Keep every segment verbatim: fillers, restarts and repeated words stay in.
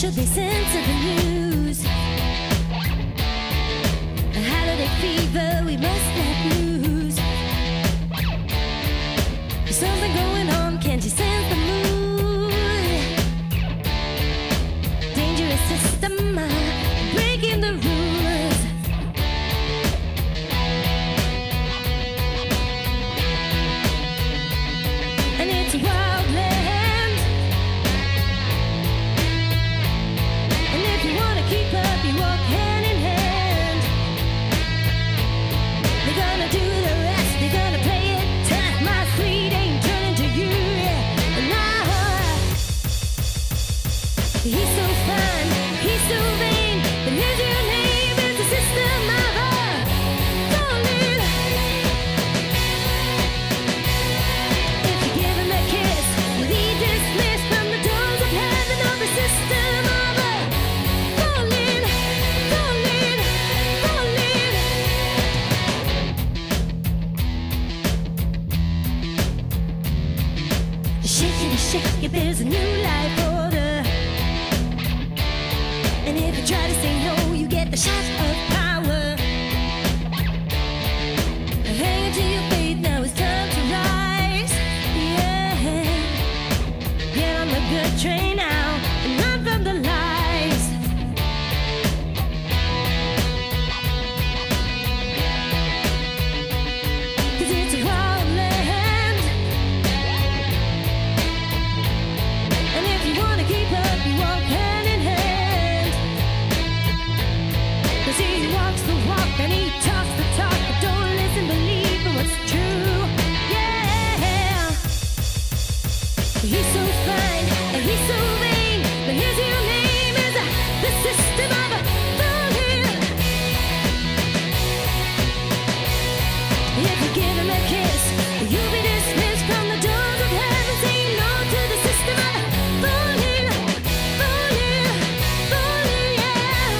should be sense of the news. A holiday fever we must not lose. There's something going on, can't you sense the mood? Dangerous system, uh, breaking the rules. And it's a wild land. And if you wanna keep up, you walk hand in hand. They're gonna do the rest, they're gonna play it tough. My fleet ain't turning to you, yeah. And I, he's so fine, he's so vain, but here's your name, it's the system of a falling. If you give him a kiss, you'll be dismissed from the doors of heaven of the system of a falling, falling, falling. Shake it, shake it, there's a new life order. And if you try to say no, you get the shot of power. Hang on to your faith, now it's time to rise. Yeah, get on the good train now and run from the lies. Cause it's a wild land. And if you wanna keep up, you walk hand in hand. Cause he walks the walk and he talks the talk, but don't listen, believe in what's true. Yeah, he's so fine and he's so vain, but his real name is uh, the system of a falling. If you give him a kiss, you'll be dismissed from the doors of heaven. Say no to the system of a falling, falling, falling, yeah.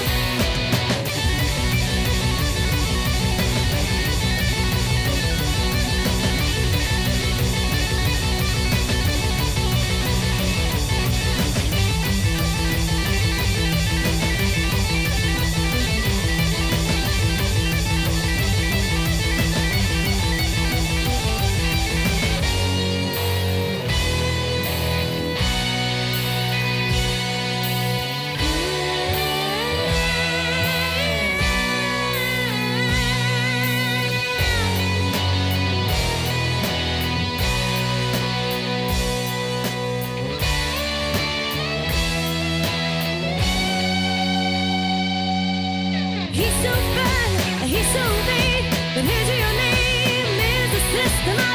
He's so fine, he's so vain, but his real name is the system of